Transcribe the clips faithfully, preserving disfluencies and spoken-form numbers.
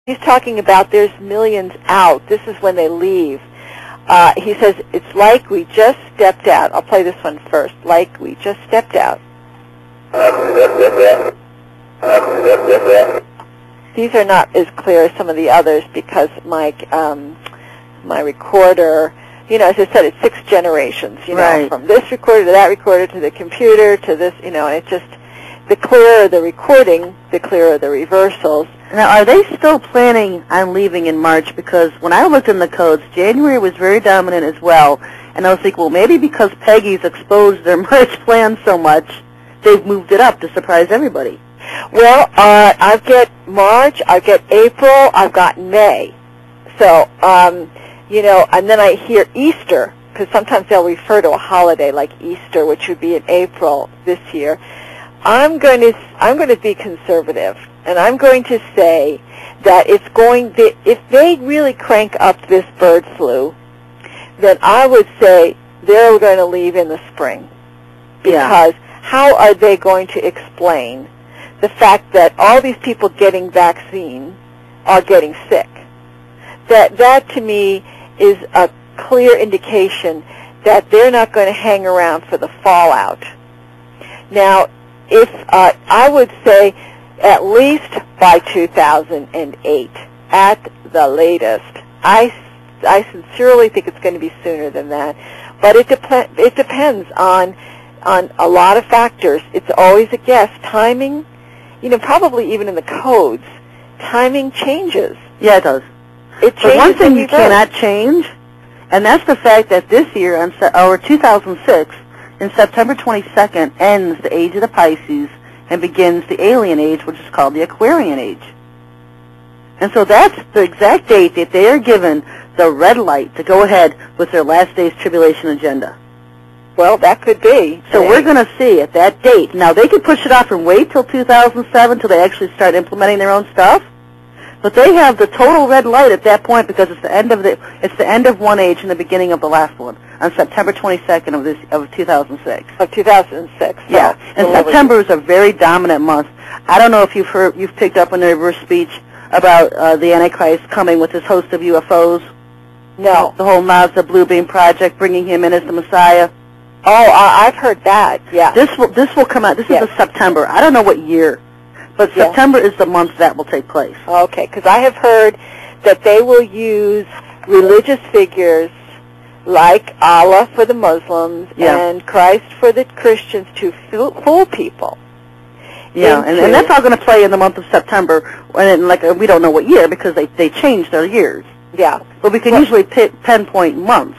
he's talking about there's millions out. This is when they leave. Uh, he says, it's like we just stepped out. I'll play this one first. Like we just stepped out. These are not as clear as some of the others because my, um, my recorder, you know, as I said, it's six generations, you know, right. from this recorder to that recorder to the computer to this, you know, and it just, the clearer the recording, the clearer the reversals. Now, are they still planning on leaving in March? Because when I looked in the codes, January was very dominant as well. And I was thinking, well, maybe because Peggy's exposed their March plan so much, they've moved it up to surprise everybody. Well, uh, I've got March, I've got April, I've got May. So, um, you know, and then I hear Easter, because sometimes they'll refer to a holiday like Easter, which would be in April this year. I'm going to I'm going to be conservative, and I'm going to say that it's going to, if they really crank up this bird flu, then I would say they're going to leave in the spring, because yeah. how are they going to explain the fact that all these people getting vaccine are getting sick? That that to me is a clear indication that they're not going to hang around for the fallout. Now, if uh, I would say at least by two thousand eight, at the latest. I, I sincerely think it's going to be sooner than that, but it dep- it depends on on a lot of factors. It's always a guess. Timing, you know, probably even in the codes, timing changes. Yeah, it does. It changes. But one thing you vote. cannot change, and that's the fact that this year, on se- or two thousand six, in September twenty-second, ends the age of the Pisces and begins the alien age, which is called the Aquarian age. And so that's the exact date that they are given the red light to go ahead with their last day's tribulation agenda. Well, that could be. So we're going to see at that date. Now, they could push it off and wait till two thousand seven till they actually start implementing their own stuff. But they have the total red light at that point because it's the end of the it's the end of one age and the beginning of the last one on September twenty-second of this of two thousand six. Of two thousand six. Yeah, and September is a very dominant month. I don't know if you've heard you've picked up in the reverse speech about uh, the Antichrist coming with his host of U F Os. No, the whole NASA Blue Beam project, bringing him in as the Messiah. Oh, uh, I've heard that. Yeah. This will this will come out. This yes. is the September. I don't know what year. But yeah. September is the month that will take place. Okay, because I have heard that they will use religious figures like Allah for the Muslims yeah. and Christ for the Christians to fool, fool people. Yeah, and, and that's all going to play in the month of September, and like we don't know what year because they they change their years. Yeah, but we can well, usually pin, pinpoint months.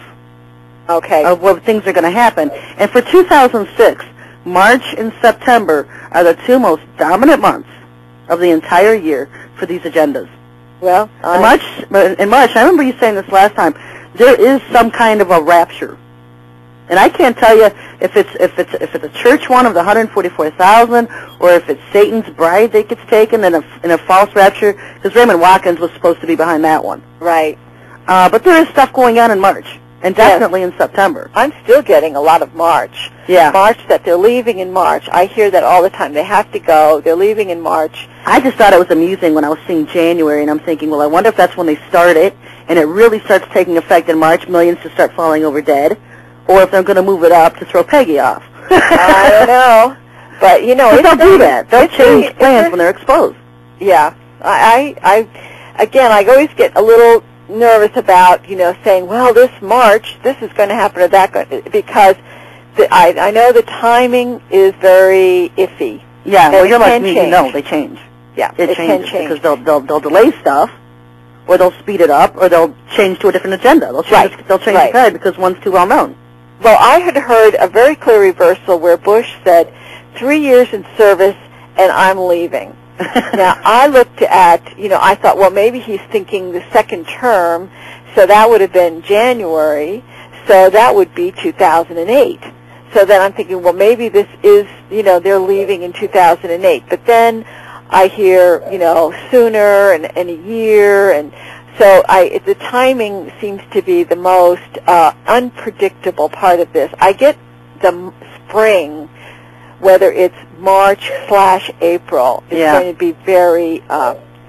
Okay. Of what things are going to happen, and for two thousand six. March and September are the two most dominant months of the entire year for these agendas. Well, uh, in March, in March, I remember you saying this last time. There is some kind of a rapture, and I can't tell you if it's if it's if it's a church one of the one hundred forty-four thousand, or if it's Satan's bride that gets taken in a in a false rapture. Because Raymond Watkins was supposed to be behind that one. Right. Uh, but there is stuff going on in March. And definitely yes. in September. I'm still getting a lot of March. Yeah. March, that they're leaving in March. I hear that all the time. They have to go. They're leaving in March. I just thought it was amusing when I was seeing January, and I'm thinking, well, I wonder if that's when they start it, and it really starts taking effect in March, millions to start falling over dead, or if they're going to move it up to throw Peggy off. I don't know. But, you know, but it's they'll very, do that. They'll change very, plans when they're exposed. Yeah. I, I, I, again, I always get a little nervous about, you know, saying, well, this March, this is going to happen or that, because the, I, I know the timing is very iffy. Yeah, well, you're like me, change. you know, they change. Yeah, it, it changes can change. Because they'll, they'll, they'll delay stuff, or they'll speed it up, or they'll change to a different agenda. They'll change, right. the, they'll change right. the tide because one's too well known. Well, I had heard a very clear reversal where Bush said, three years in service and I'm leaving. Now, I looked at, you know, I thought, well, maybe he's thinking the second term, so that would have been January, so that would be two thousand eight. So then I'm thinking, well, maybe this is, you know, they're leaving in two thousand eight. But then I hear, you know, sooner and, and a year, and so I, the timing seems to be the most uh, unpredictable part of this. I get the spring, whether it's March slash April, it's yeah. going to be very uh,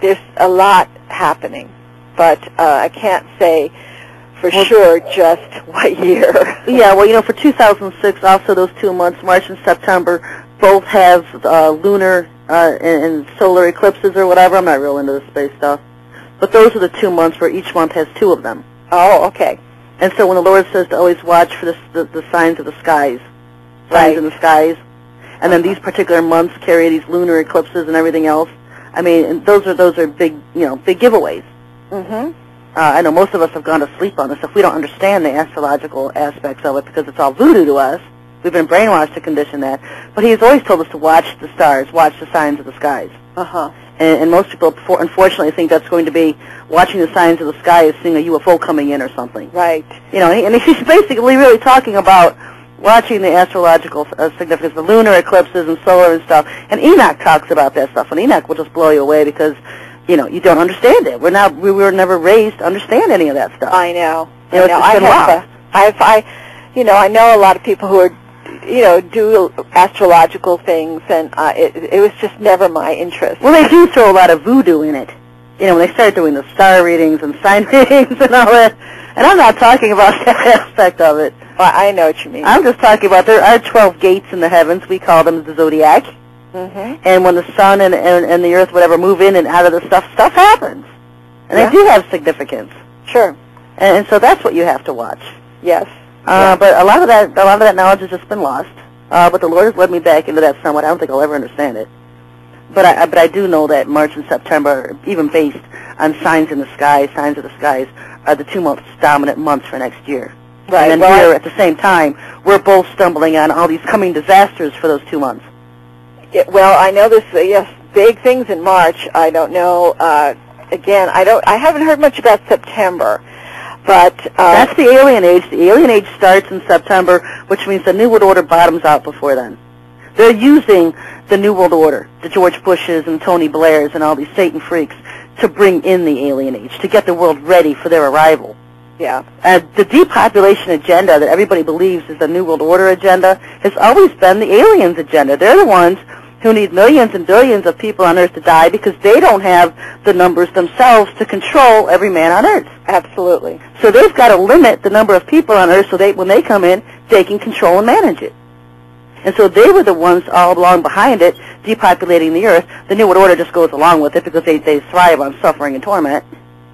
there's a lot happening, but uh, I can't say for well, sure just what year. Yeah, well, you know, for two thousand six, also those two months, March and September, both have uh, lunar uh, and, and solar eclipses or whatever. I'm not real into the space stuff. But those are the two months where each month has two of them. Oh, okay. And so when the Lord says to always watch for the, the, the signs of the skies, signs right. in the skies, and then these particular months carry these lunar eclipses and everything else, I mean, and those are those are big, you know, big giveaways. Mm-hmm. Uh, I know most of us have gone to sleep on this stuff. We don't understand the astrological aspects of it because it's all voodoo to us. We've been brainwashed to condition that. But he's always told us to watch the stars, watch the signs of the skies. Uh-huh. And, and most people, unfortunately, think that's going to be watching the signs of the sky as seeing a U F O coming in or something. Right. You know, and he's basically really talking about watching the astrological uh, significance, the lunar eclipses and solar and stuff. And Enoch talks about that stuff, and Enoch will just blow you away because, you know, you don't understand it. We're not, we were never raised to understand any of that stuff. I know. You know, I know. it's been I have, lost. uh, I've, I, you know, I know a lot of people who are, you know, do astrological things, and uh, it, it was just never my interest. Well, they do throw a lot of voodoo in it. You know, when they start doing the star readings and sign readings and all that. And I'm not talking about that aspect of it. Well, I know what you mean. I'm just talking about there are twelve gates in the heavens. We call them the zodiac. Mm-hmm. And when the sun and, and, and the earth, whatever, move in and out of the stuff, stuff happens. And Yeah. they do have significance. Sure. And, and so that's what you have to watch. Yes. Uh, but a lot of that, a lot of that knowledge has just been lost. Uh, but the Lord has led me back into that somewhat. I don't think I'll ever understand it. But I, but I do know that March and September, even based on signs in the sky, signs of the skies, are the two most dominant months for next year. Right. And then well, here, at the same time, we're both stumbling on all these coming disasters for those two months. Yeah, well, I know this. Uh, yes, big things in March. I don't know. Uh, again, I don't. I haven't heard much about September, but uh, That's the alien age. The alien age starts in September, which means the New World Order bottoms out before then. They're using the New World Order, the George Bushes and Tony Blairs and all these Satan freaks, to bring in the alien age, to get the world ready for their arrival. yeah, Uh, the depopulation agenda that everybody believes is the New World Order agenda has always been the aliens' agenda. They're the ones who need millions and billions of people on Earth to die because they don't have the numbers themselves to control every man on Earth. absolutely. So they've got to limit the number of people on Earth so they, when they come in, they can control and manage it. And so they were the ones all along behind it, depopulating the Earth. The New World Order just goes along with it because they, they thrive on suffering and torment.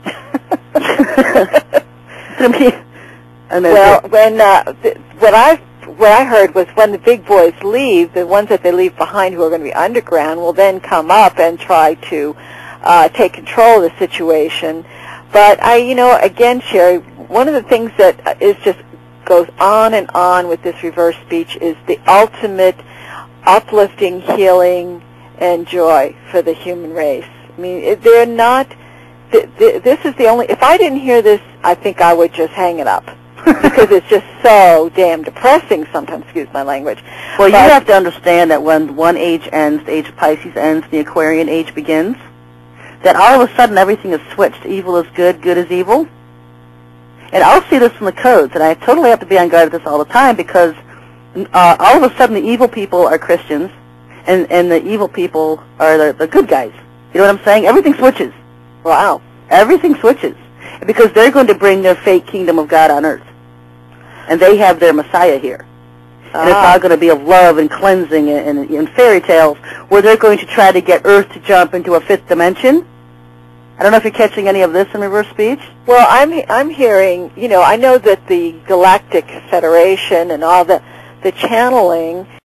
I mean, and then Well, when uh, th- what I what I heard was when the big boys leave, the ones that they leave behind who are going to be underground will then come up and try to uh, take control of the situation. But I, you know, again, Sherry, one of the things that is just goes on and on with this reverse speech is the ultimate uplifting, healing, and joy for the human race. I mean, it, they're not. Th- th- this is the only. If I didn't hear this, I think I would just hang it up because it's just so damn depressing sometimes. Excuse my language. Well, But- you have to understand that when one age ends, the age of Pisces ends, the Aquarian age begins, that all of a sudden everything is switched. Evil is good, good is evil. And I'll see this in the codes, and I totally have to be on guard with this all the time because uh, all of a sudden the evil people are Christians, and, and the evil people are the, the good guys. You know what I'm saying? Everything switches. Wow. Everything switches because they're going to bring their fake kingdom of God on earth. And they have their Messiah here. And it's Ah. all going to be of love and cleansing and, and, and fairy tales where they're going to try to get Earth to jump into a fifth dimension. I don't know if you're catching any of this in reverse speech. Well, I'm I'm hearing. You know, I know that the Galactic Federation and all the the channeling